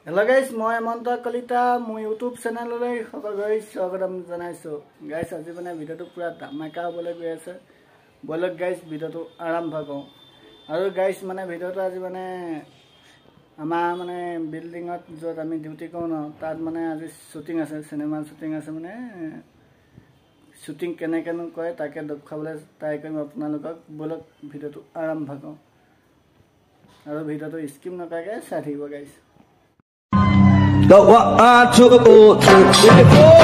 Hello guys, মই Hemanta Kalita মোৰ YouTube চেনেললৈ সকলোকে স্বাগতম জনাইছো। গাইস আজি মানে ভিডিওটো পুৰা ধামাকা হ'বলৈ গৈ আছে। বলক গাইস ভিডিওটো আৰম্ভ কৰোঁ। আৰু গাইস মানে ভিডিওটো আজি মানে আমাৰ মানে বিল্ডিংত য'ত আমি ডিউটি কৰো ন তাত মানে আজি শুটিং আছে, সিনেমা শুটিং আছে মানে শুটিং কেনেকৈ কৰে তাকে দেখাবলৈ ট্ৰাই কৰিম আপোনালোকক। বলক ভিডিওটো আৰম্ভ কৰোঁ। আৰু ভিডিওটো স্কিপ নকৰাকৈ চাই থাকিব guys. The 1, 2, 3, 4.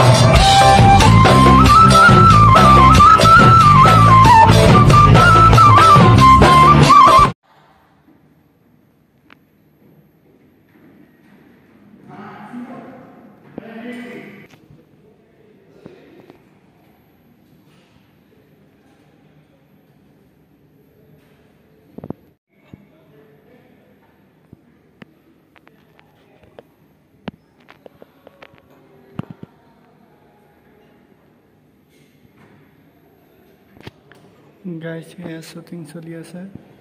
Guys, here shooting choli ase.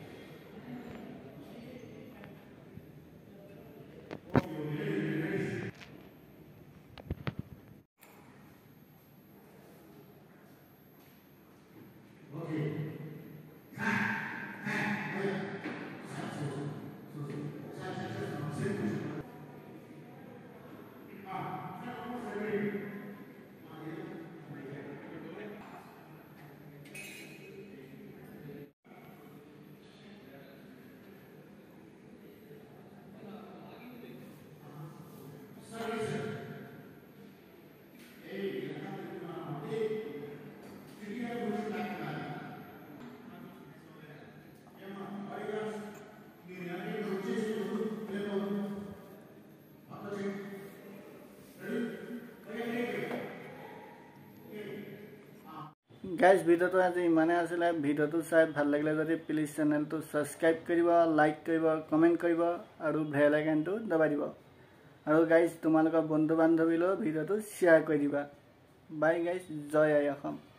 Guys, video to আজি ইমানে আছিল। ভিডিওটো চাই ভাল লাগিলে যদি প্লিজ চেনেলটো সাবস্ক্ৰাইব কৰিব, লাইক কৰিব, কমেন্ট কৰিব আৰু বেল আইকনটো দবাই দিব। আৰু গাইস তোমালোকৰ বন্ধু বান্ধৱীলৈ ভিডিওটো শ্বেয়াৰ কৰি দিবা। বাই গাইস, জয় আই অসম।